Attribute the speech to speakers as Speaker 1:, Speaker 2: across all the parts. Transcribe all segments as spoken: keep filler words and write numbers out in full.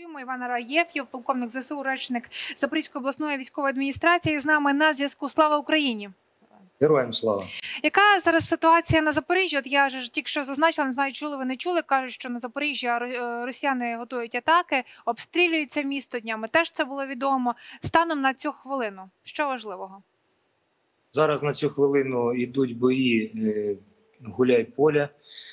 Speaker 1: Чуємо Іван Ар'єфєв, полковник зе се у, речник Запорізької обласної військової адміністрації, з нами на зв'язку. Слава Україні!
Speaker 2: Героям слава!
Speaker 1: Яка зараз ситуація на Запоріжжі? От я ж тільки що зазначила, не знаю, чули ви, не чули, кажуть, що на Запоріжжі росіяни готують атаки, обстрілюються місто днями. Теж це було відомо. Станом на цю хвилину, що важливого?
Speaker 2: Зараз на цю хвилину йдуть бої Гуляйполя.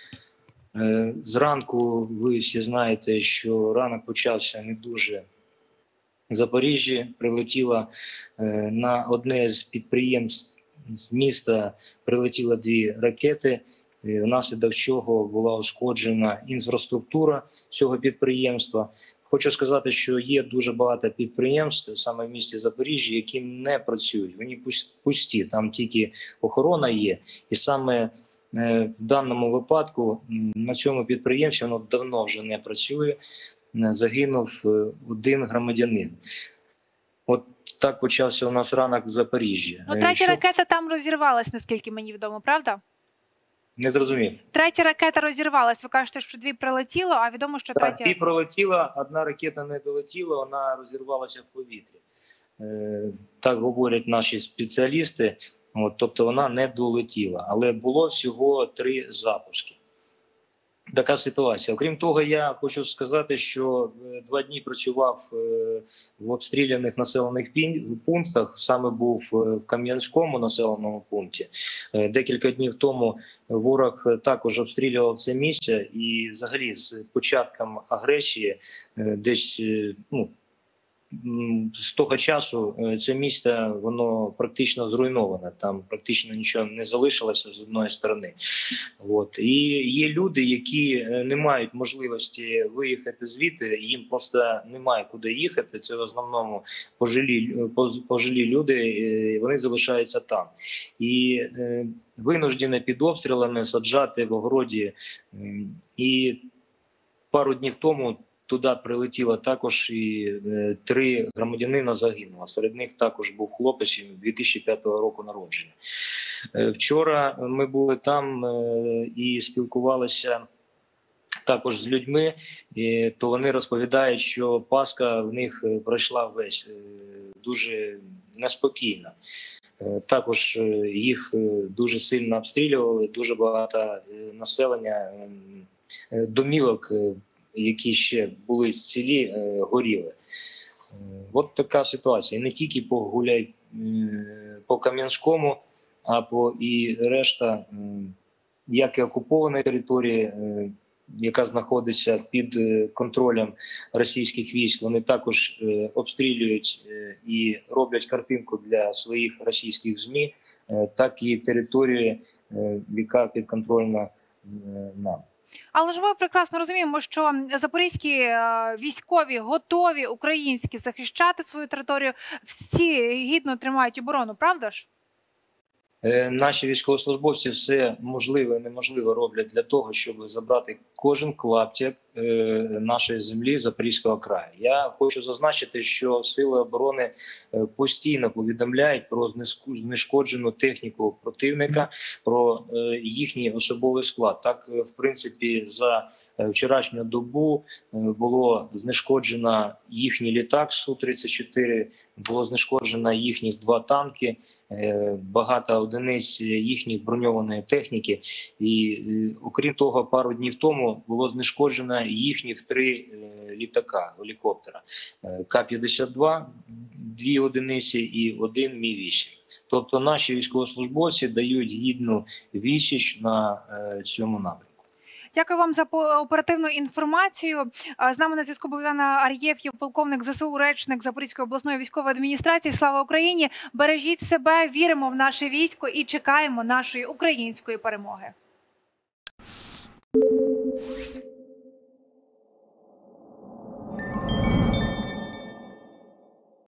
Speaker 2: Зранку ви всі знаєте, що ранок почався не дуже. В Запоріжжі прилетіло на одне з підприємств з міста, прилетіло дві ракети, внаслідок чого була ушкоджена інфраструктура цього підприємства. Хочу сказати, що є дуже багато підприємств саме в місті Запоріжжя, які не працюють, вони пусті, там тільки охорона є. І саме в даному випадку на цьому підприємстві воно давно вже не працює, загинув один громадянин. От так почався у нас ранок в Запоріжжі.
Speaker 1: Ну, третя Що... ракета там розірвалась, наскільки мені відомо, правда?
Speaker 2: Не зрозумів.
Speaker 1: Третя ракета розірвалась. Ви кажете, що дві прилетіло, а відомо, що
Speaker 2: так,
Speaker 1: третя...
Speaker 2: дві прилетіла, одна ракета не долетіла, вона розірвалася в повітрі. Е, так говорять наші спеціалісти. От, тобто вона не долетіла, але було всього три запуски. Така ситуація. Окрім того, я хочу сказати, що два дні працював в обстріляних населених пунктах, саме був в Кам'янському населеному пункті. Декілька днів тому ворог також обстрілював це місце, і взагалі з початком агресії десь, ну, з того часу це місто, воно практично зруйноване, там практично нічого не залишилося з одної сторони. От. І є люди, які не мають можливості виїхати звідти, їм просто немає куди їхати, це в основному пожилі, пожилі люди, вони залишаються там. І винуждені під обстрілами саджати в огороді. І пару днів тому туди прилетіло також і е, три громадянина загинуло. Серед них також був хлопець дві тисячі п'ятого року народження. Е, вчора ми були там е, і спілкувалися також з людьми, і, то вони розповідають, що Пасха в них пройшла весь е, дуже неспокійно. Е, також е, їх дуже сильно обстрілювали, дуже багато е, населення, е, домівок, е, які ще були цілі, горіли. От така ситуація. І не тільки по Гуляй, по Кам'янському, а по і решта, як і окупованої території, яка знаходиться під контролем російських військ, вони також обстрілюють і роблять картинку для своїх російських ЗМІ, так і території, яка підконтрольна нам.
Speaker 1: Але ж ми прекрасно розуміємо, що запорізькі військові готові українські захищати свою територію, всі гідно тримають оборону, правда ж?
Speaker 2: Наші військовослужбовці все можливе і неможливе роблять для того, щоб забрати кожен клаптик нашої землі Запорізького краю. Я хочу зазначити, що Сили оборони постійно повідомляють про знешкоджену техніку противника, про їхній особовий склад. Так, в принципі, за вчорашню добу було знешкоджено їхній літак Су тридцять чотири, було знешкоджено їхніх два танки, багато одиниць їхніх броньованої техніки. І, окрім того, пару днів тому було знешкоджено їхніх три літака, гелікоптера. Ка п'ятдесят два, дві одиниці і один Мі вісім. Тобто наші військовослужбовці дають гідну відсіч на цьому напрямку.
Speaker 1: Дякую вам за оперативну інформацію. З нами на зв'язку був Іван Ар'єфєв, полковник зе се у, речник Запорізької обласної військової адміністрації. Слава Україні! Бережіть себе, віримо в наше військо і чекаємо нашої української перемоги.